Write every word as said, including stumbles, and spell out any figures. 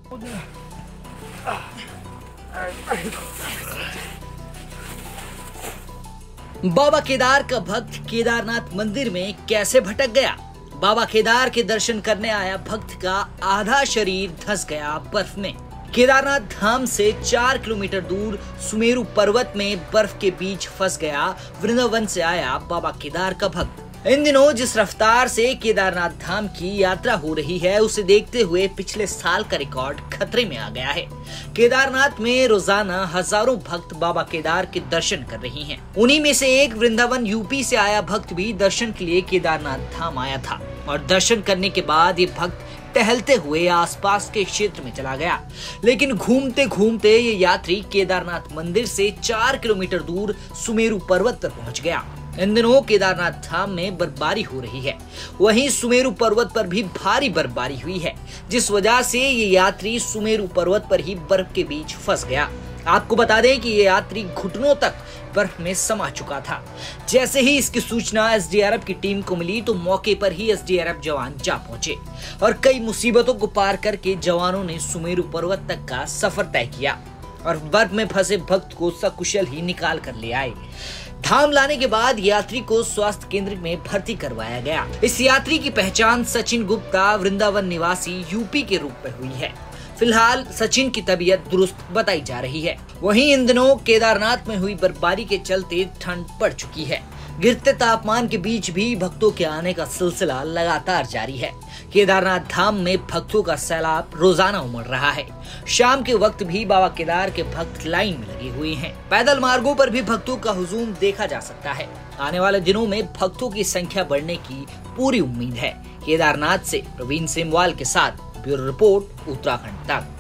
बाबा केदार का भक्त केदारनाथ मंदिर में कैसे भटक गया। बाबा केदार के दर्शन करने आया भक्त का आधा शरीर धंस गया बर्फ में। केदारनाथ धाम से चार किलोमीटर दूर सुमेरु पर्वत में बर्फ के बीच फंस गया वृंदावन से आया बाबा केदार का भक्त। इन दिनों जिस रफ्तार से केदारनाथ धाम की यात्रा हो रही है, उसे देखते हुए पिछले साल का रिकॉर्ड खतरे में आ गया है। केदारनाथ में रोजाना हजारों भक्त बाबा केदार के दर्शन कर रही हैं। उन्हीं में से एक वृंदावन यूपी से आया भक्त भी दर्शन के लिए केदारनाथ धाम आया था और दर्शन करने के बाद ये भक्त टहलते हुए आसपास के क्षेत्र में चला गया। लेकिन घूमते घूमते ये यात्री केदारनाथ मंदिर से चार किलोमीटर दूर सुमेरु पर्वत पर पहुंच गया। इन दिनों केदारनाथ धाम में बर्फबारी हो रही है, वहीं सुमेरु पर्वत पर भी भारी बर्फबारी हुई है, जिस वजह से ये यात्री सुमेरु पर्वत पर ही बर्फ के बीच फंस गया। आपको बता दें कि ये यात्री घुटनों तक बर्फ में समा चुका था। जैसे ही इसकी सूचना एस डी आर एफ की टीम को मिली तो मौके पर ही एस डी आर एफ जवान जा पहुंचे और कई मुसीबतों को पार करके जवानों ने सुमेरु पर्वत तक का सफर तय किया और बर्फ में फंसे भक्त को सकुशल ही निकाल कर ले आए। धाम लाने के बाद यात्री को स्वास्थ्य केंद्र में भर्ती करवाया गया। इस यात्री की पहचान सचिन गुप्ता वृंदावन निवासी यूपी के रूप में हुई है। फिलहाल सचिन की तबीयत दुरुस्त बताई जा रही है। वहीं इन दिनों केदारनाथ में हुई बर्फबारी के चलते ठंड बढ़ चुकी है। गिरते तापमान के बीच भी भक्तों के आने का सिलसिला लगातार जारी है। केदारनाथ धाम में भक्तों का सैलाब रोजाना उमड़ रहा है। शाम के वक्त भी बाबा केदार के भक्त लाइन में लगे हुए हैं। पैदल मार्गों पर भी भक्तों का हुजूम देखा जा सकता है। आने वाले दिनों में भक्तों की संख्या बढ़ने की पूरी उम्मीद है। केदारनाथ से प्रवीण सेमवाल के साथ ब्यूरो रिपोर्ट, उत्तराखंड तक।